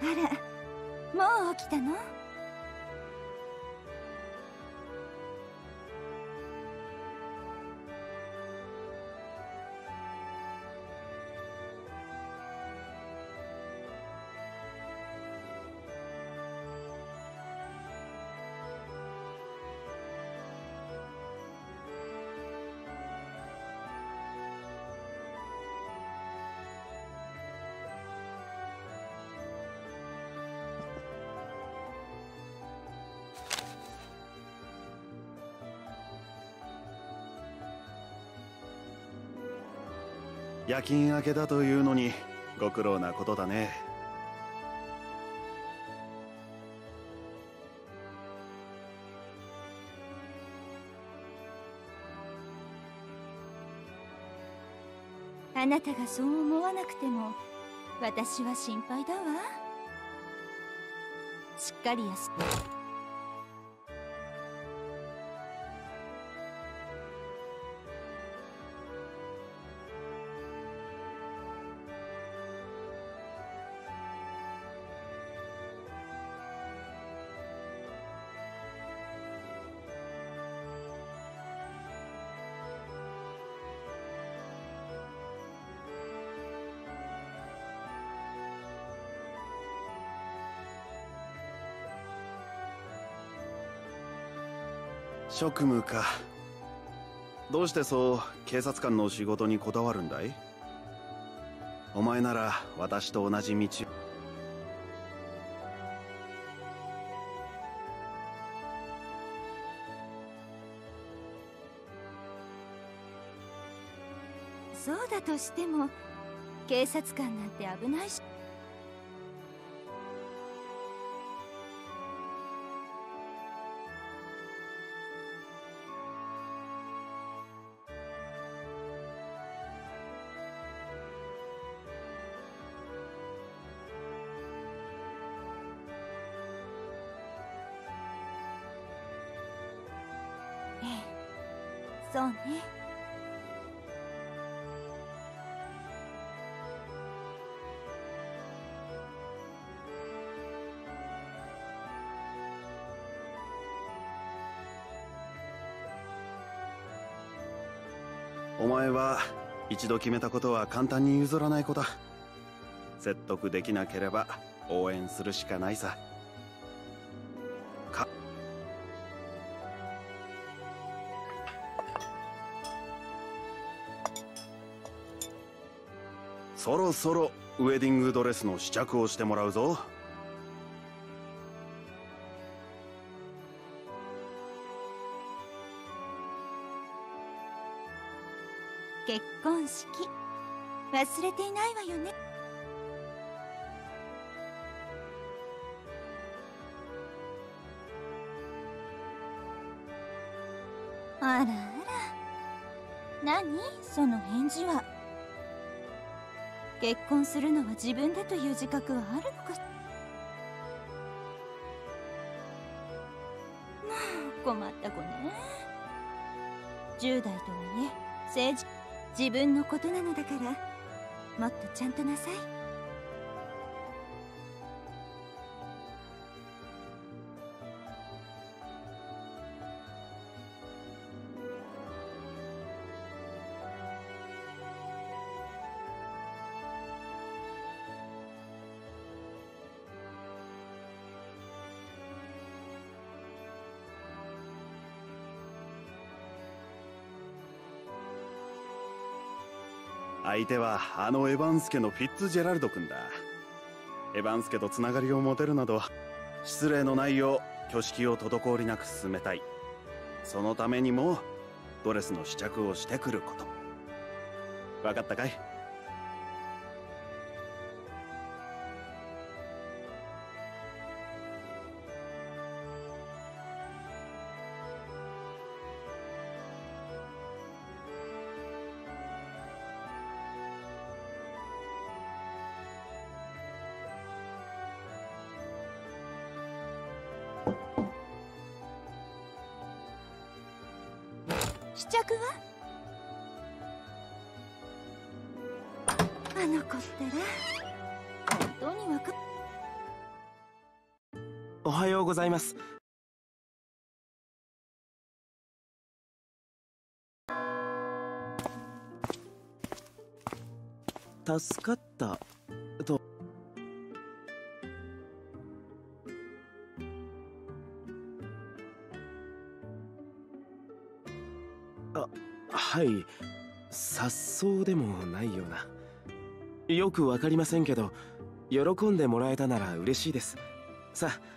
ら、もう起きたの？ 夜勤明けだというのにご苦労なことだね。 あなたがそう思わなくても私は心配だわ。しっかり休む。 職務か。どうしてそう警察官の仕事にこだわるんだい？お前なら私と同じ道。 そうだとしても警察官なんて危ないし。ええ、そうね。 お前は一度決めたことは簡単に譲らない子だ。説得できなければ応援するしかないさ。そろそろウェディングドレスの試着をしてもらうぞ。 結婚式忘れていないわよね。あらあら、何その返事は。結婚するのは自分だという自覚はあるのかしら。困った子ね。10代とはいえ政治自分のことなのだからもっとちゃんとなさい。 相手はあのエヴァンス家のフィッツジェラルド君だ。エヴァンス家とつながりを持てるなど失礼のないよう挙式を滞りなく進めたい。そのためにもドレスの試着をしてくること。分かったかい？ 試着は？あの子ったら本当にわかっ。 おはようございます。助かったと。はい、颯爽でもないような。よくわかりませんけど、喜んでもらえたなら嬉しいです。さあ